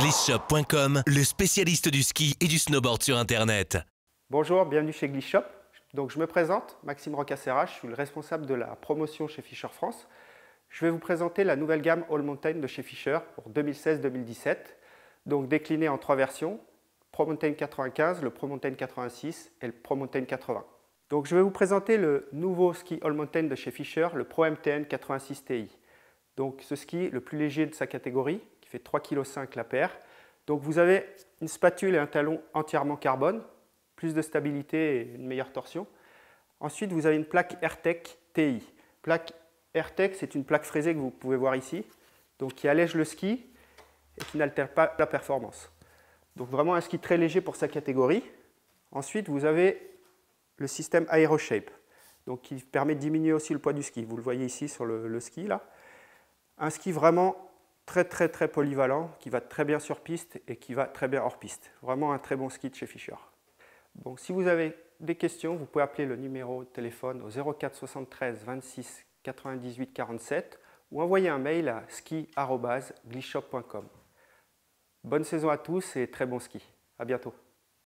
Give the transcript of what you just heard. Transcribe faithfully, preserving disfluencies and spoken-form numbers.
glissshop point com, le spécialiste du ski et du snowboard sur Internet. Bonjour, bienvenue chez Glissshop. Donc, je me présente, Maxime Roccassera, je suis le responsable de la promotion chez Fischer France. Je vais vous présenter la nouvelle gamme All Mountain de chez Fischer pour deux mille seize deux mille dix-sept, donc déclinée en trois versions, Pro Mountain quatre-vingt-quinze, le Pro Mountain quatre-vingt-six et le Pro Mountain quatre-vingts. Donc, je vais vous présenter le nouveau ski All Mountain de chez Fischer, le Pro M T N quatre-vingt-six T I. Donc, ce ski le plus léger de sa catégorie, qui fait trois virgule cinq kilos la paire. Donc, vous avez une spatule et un talon entièrement carbone, plus de stabilité et une meilleure torsion. Ensuite, vous avez une plaque AirTech T I. Plaque AirTech, c'est une plaque fraisée que vous pouvez voir ici, donc qui allège le ski et qui n'altère pas la performance. Donc vraiment un ski très léger pour sa catégorie. Ensuite, vous avez le système AeroShape, donc qui permet de diminuer aussi le poids du ski. Vous le voyez ici sur le, le ski là. Un ski vraiment très très très polyvalent, qui va très bien sur piste et qui va très bien hors piste. Vraiment un très bon ski de chez Fischer. Donc, si vous avez des questions, vous pouvez appeler le numéro de téléphone au zéro quatre soixante-treize vingt-six quatre-vingt-dix-huit quarante-sept ou envoyer un mail à ski arobase glissshop point com. Bonne saison à tous et très bon ski. À bientôt.